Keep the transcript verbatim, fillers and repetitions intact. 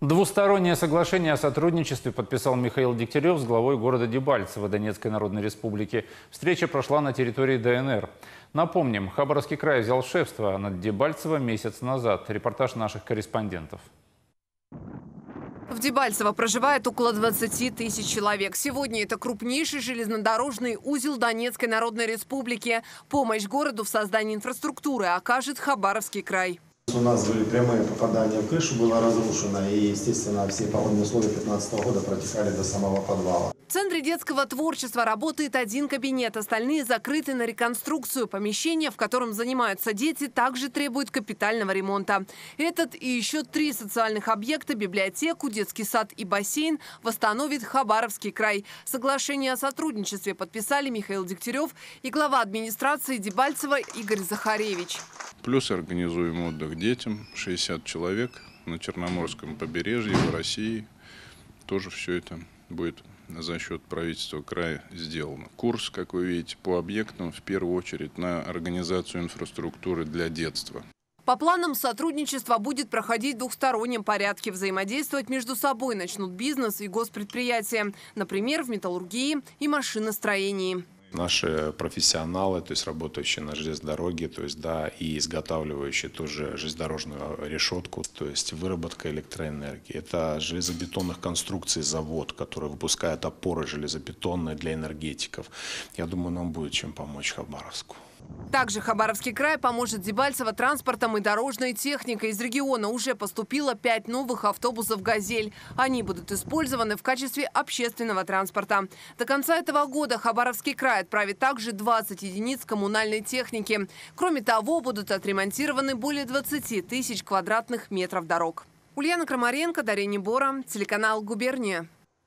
Двустороннее соглашение о сотрудничестве подписал Михаил Дегтярев с главой города Дебальцево Донецкой Народной Республики. Встреча прошла на территории ДНР. Напомним, Хабаровский край взял шефство над Дебальцево месяц назад. Репортаж наших корреспондентов. В Дебальцево проживает около двадцати тысяч человек. Сегодня это крупнейший железнодорожный узел Донецкой Народной Республики. Помощь городу в создании инфраструктуры окажет Хабаровский край. У нас были прямые попадания в крышу, было разрушено, и, естественно, все погодные условия две тысячи пятнадцатого года протекали до самого подвала. В Центре детского творчества работает один кабинет, остальные закрыты на реконструкцию. Помещение, в котором занимаются дети, также требует капитального ремонта. Этот и еще три социальных объекта – библиотеку, детский сад и бассейн – восстановит Хабаровский край. Соглашение о сотрудничестве подписали Михаил Дегтярев и глава администрации Дебальцева Игорь Захаревич. Плюс организуем отдых детям, шестьдесят человек на Черноморском побережье, в России. Тоже все это будет за счет правительства края сделано. Курс, как вы видите, по объектам в первую очередь на организацию инфраструктуры для детства. По планам сотрудничество будет проходить в двухстороннем порядке. Взаимодействовать между собой начнут бизнес и госпредприятия. Например, в металлургии и машиностроении. Наши профессионалы, то есть работающие на железной дороге, то есть да, и изготавливающие тоже железнодорожную решетку, то есть выработка электроэнергии. Это железобетонных конструкций завод, который выпускает опоры железобетонные для энергетиков. Я думаю, нам будет чем помочь Хабаровску. Также Хабаровский край поможет Дебальцево транспортом и дорожной техникой. Из региона уже поступило пять новых автобусов «Газель». Они будут использованы в качестве общественного транспорта. До конца этого года Хабаровский край отправит также двадцать единиц коммунальной техники. Кроме того, будут отремонтированы более двадцати тысяч квадратных метров дорог. Ульяна Крамаренко, Дарья Небора, телеканал «Губерния».